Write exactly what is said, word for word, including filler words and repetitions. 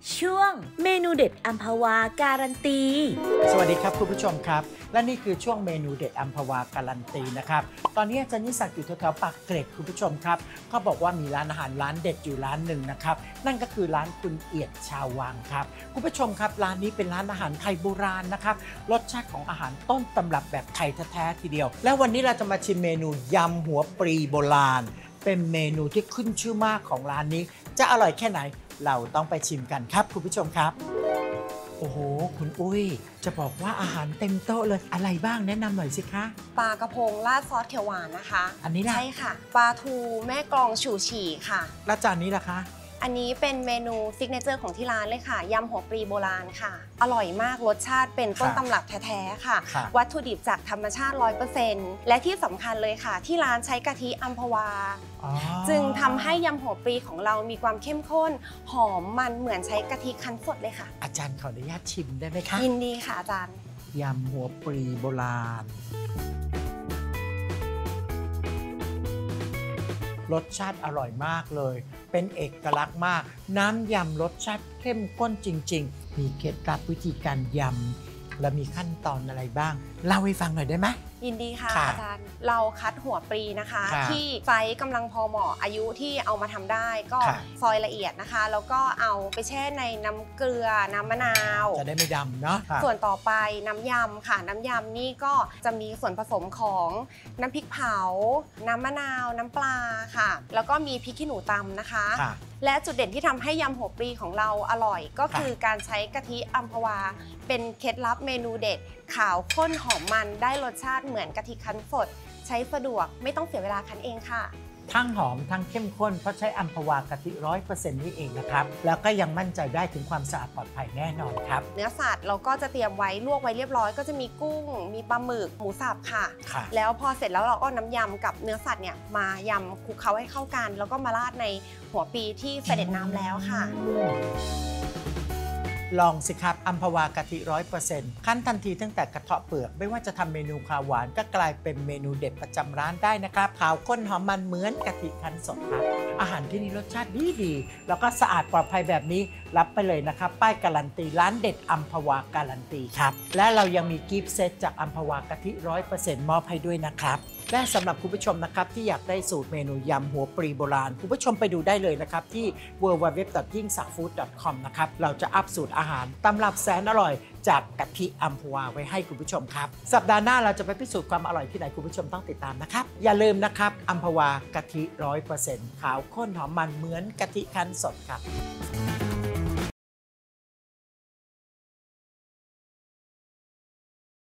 ช่วงเมนูเด็ดอัมพวาการันตีสวัสดีครับคุณผู้ชมครับและนี่คือช่วงเมนูเด็ดอัมพวาการันตีนะครับตอนนี้อาจารย์นิสักอยู่แถวๆปากเกร็ดคุณผู้ชมครับเขาบอกว่ามีร้านอาหารร้านเด็ดอยู่ร้านหนึ่งนะครับนั่นก็คือร้านคุณเอียดชาววังครับคุณผู้ชมครับร้านนี้เป็นร้านอาหารไทยโบราณนะครับรสชาติของอาหารต้นตำรับแบบไทยแท้ๆทีเดียวและวันนี้เราจะมาชิมเมนูยำหัวปลีโบราณเป็นเมนูที่ขึ้นชื่อมากของร้านนี้จะอร่อยแค่ไหนเราต้องไปชิมกันครับคุณผู้ชมครับโอ้โหคุณอุ้ยจะบอกว่าอาหารเต็มโต๊ะเลยอะไรบ้างแนะนำหน่อยสิคะปลากระพงราดซอสเขียวหวานนะคะอันนี้ล่ะใช่ค่ะปลาทูแม่กลองฉู่ฉี่ค่ะแล้วจานนี้ล่ะคะอันนี้เป็นเมนูซิกเนเจอร์ของที่ร้านเลยค่ะยำหัวปลีโบราณค่ะอร่อยมากรสชาติเป็นต้นตำรับแท้ๆค่ะวัตถุดิบจากธรรมชาติ ร้อยเปอร์เซ็นต์ และที่สำคัญเลยค่ะที่ร้านใช้กะทิอัมพวาจึงทำให้ยำหัวปลีของเรามีความเข้มข้นหอมมันเหมือนใช้กะทิคั้นสดเลยค่ะอาจารย์ขออนุญาตชิมได้ไหมคะยินดีค่ะอาจารย์ยำหัวปลีโบราณรสชาติอร่อยมากเลยเป็นเอกลักษณ์มากน้ำยำรสชาติเข้มข้นจริงๆมีเคล็ดลับวิธีการยำและมีขั้นตอนอะไรบ้างเล่าให้ฟังหน่อยได้ไหมยินดีค่ะอาจารย์เราคัดหัวปลีนะคะที่ไซส์กำลังพอเหมาะอายุที่เอามาทำได้ก็ซอยละเอียดนะคะแล้วก็เอาไปแช่ในน้ำเกลือน้ำมะนาวจะได้ไม่ดำเนาะส่วนต่อไปน้ำยำค่ะน้ำยำนี่ก็จะมีส่วนผสมของน้ำพริกเผาน้ำมะนาวน้ำปลาค่ะแล้วก็มีพริกขี้หนูตำนะคะและจุดเด่นที่ทำให้ยำหัวปลีของเราอร่อยก็คือการใช้กะทิอัมพวาเป็นเคล็ดลับเมนูเด็ดขาวข้นหอมมันได้รสชาติเหมือนกะทิคั้นสดใช้สะดวกไม่ต้องเสียเวลาคั้นเองค่ะทั้งหอมทั้งเข้มข้นเพราะใช้อัมพวากะทิร้อยเปอร์เซ็นต์นี่เองนะครับแล้วก็ยังมั่นใจได้ถึงความสะอาดปลอดภัยแน่นอนครับเนื้อสัตว์เราก็จะเตรียมไว้ลวกไว้เรียบร้อยก็จะมีกุ้งมีปลาหมึกหมูสับค่ะแล้วพอเสร็จแล้วเราก็น้ำยำกับเนื้อสัตว์เนี่ยมายำคลุกเคล้าให้เข้ากันแล้วก็มาราดในหัวปลีที่เสด็จน้ำแล้วค่ะลองสิครับอัมพวากะทิร้อยเปอร์เซ็นต์ขั้นทันทีตั้งแต่กระเทาะเปลือกไม่ว่าจะทำเมนูข้าวหวานก็กลายเป็นเมนูเด็ดประจำร้านได้นะครับขาวข้นหอมมันเหมือนกะทิคั้นสดครับอาหารที่นี่รสชาติดีดีแล้วก็สะอาดปลอดภัยแบบนี้รับไปเลยนะครับป้ายการันตีร้านเด็ดอัมพวาการันตีครับและเรายังมีกิฟต์เซตจากอัมพวากะทิร้อยเปอร์เซ็นต์มอบให้ด้วยนะครับและสำหรับคุณผู้ชมนะครับที่อยากได้สูตรเมนูยำหัวปลีโบราณคุณผู้ชมไปดูได้เลยนะครับที่ ดับเบิลยู ดับเบิลยู ดับเบิลยู ดอท ยิ่งศักดิ์ฟู้ด ดอท คอม นะครับเราจะอัพสูตรอาหารตำรับแสนอร่อยจากกะทิอัมพวาไว้ให้คุณผู้ชมครับสัปดาห์หน้าเราจะไปพิสูจน์ความอร่อยที่ไหนคุณผู้ชมต้องติดตามนะครับอย่าลืมนะครับอัมพวากะทิร้อยเปอร์เซ็นต์ขาวข้นหอมมันเหมือนกะทิคั้นสดครับ